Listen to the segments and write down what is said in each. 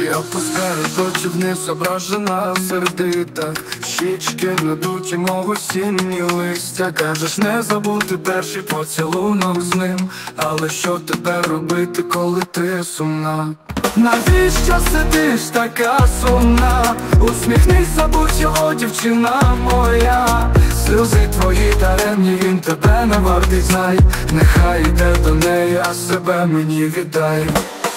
Я опускаю очі вниз, ображена, сердита. Щічки надуті, мов осінні листя. Кажеш, не забути перший поцілунок з ним. Але що тепер робити, коли ти сумна? Навіщо сидиш така сумна? Усміхнись, забудь його, дівчина моя. Сльози твої даремні, він тебе не вартий, знай. Нехай йде до неї, а себе мені віддай.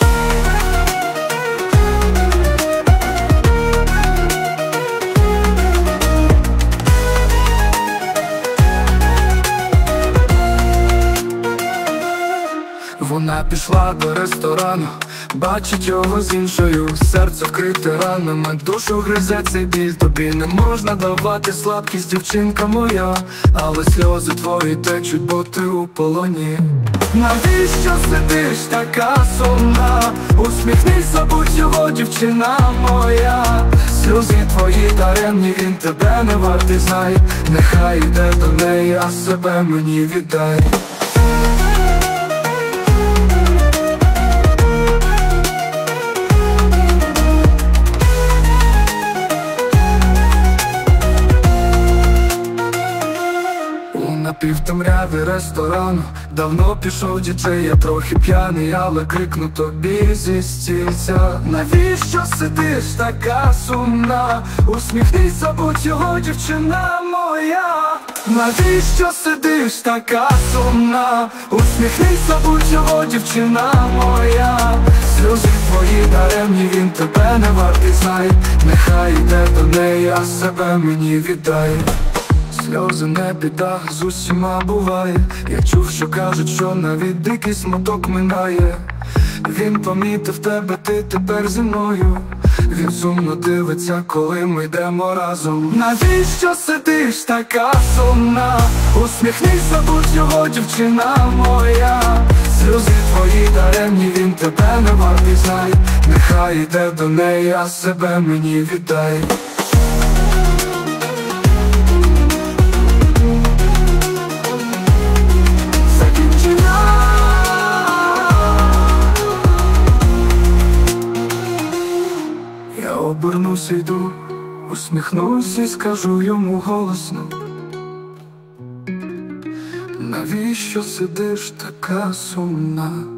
Вона пішла до ресторану, бачить його з іншою. Серце вкрите ранами, душу гризе цей біль. Тобі не можна давати слабкість, дівчинка моя. Але сльози твої течуть, бо ти у полоні. Навіщо сидиш така сумна? Усміхнись, забудь його, дівчина моя. Сльози твої даремні, він тебе не вартий, знай. Нехай йде до неї, а себе мені віддай. На півтемряві ресторану давно пішов діджей. Я трохи п'яний, але крикну тобі зі стільця. Навіщо сидиш така сумна? Усміхнись, забудь його, дівчина моя. Навіщо сидиш така сумна? Усміхнись, забудь його, дівчина моя. Сльози твої даремні, він тебе не вартий, знай. Нехай йде до неї, а себе мені віддай. Сльози не біда, з усіма буває. Я чув, що кажуть, що навіть дикий смуток минає. Він помітив тебе, ти тепер зі мною. Він сумно дивиться, коли ми йдемо разом. Навіщо сидиш така сумна? Усміхнись, забудь його, дівчина моя. Сльози твої даремні, він тебе не вартий, знай. Нехай йде до неї, а себе мені віддай. Я обернусь, йду, усміхнусь і скажу йому голосно. Навіщо сидиш така сумна?